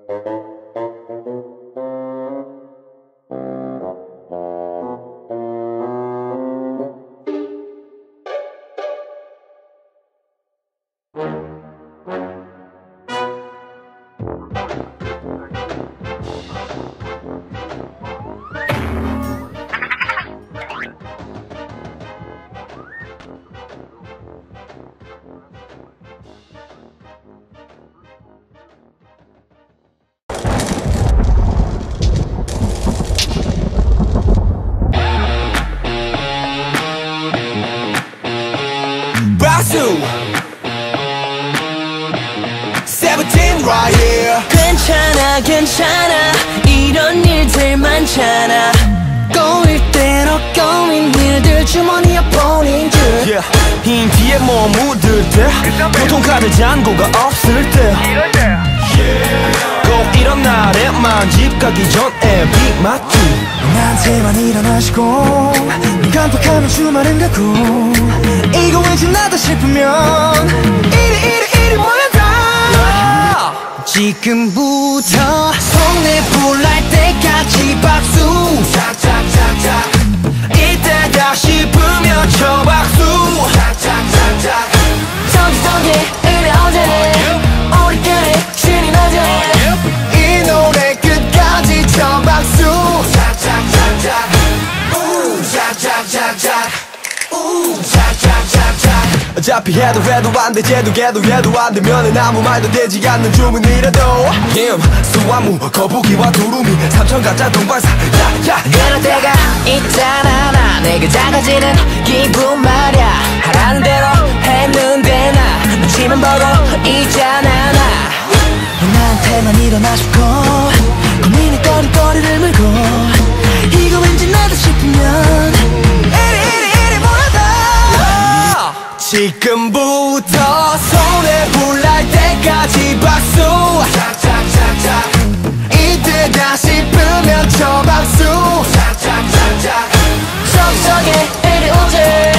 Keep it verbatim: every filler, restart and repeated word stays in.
seventeen right here. 괜찮아 괜찮아 이런 일들 많잖아. 꼬일 대로 꼬인 일들 주머니에 보낸 줄 yeah. 흰 뒤에 뭐 묻을 때 교통카드 잔고가 없을 때 yeah. 꼭 이런 날에만 집 가기 전에 빅 맞지. 나한테만 일어나시고 깜빡하면 주말은 가고 이거 왠지 나다 싶으면 이리 이리 이리 모여라. 지금부터 손에 불 날 때까지 박수 착착착착 이때다 싶으면 쳐 박수 착착착착 저기 저기 이래 어제 우리끼리 신이 나죠. 이 노래 끝까지 쳐 박수 착착착착 우 착착착착 우 착착착착 어차피 해도 해도 안돼 쟤도 걔도 얘도 안되면은 아무 말도 되지 않는 주문이라도 김, 수화무, 거북이와 두루미 삼천 가짜 동반사 야야 그럴 때가 있잖아. 나 내가 작아지는 기분 말야. 하라는 대로 했는데 나 눈치만 보고 있잖아. 나 나한테만 일어나시고 고민이 꺼리꺼리를 물고 이거 왠지 나다 싶으면 이리 이리 이리 모여라. 지금부터 손에 불 날 때까지 박수 착착착착 이때다 싶으면 쳐 박수 착착착착 저기 저기 이리 오지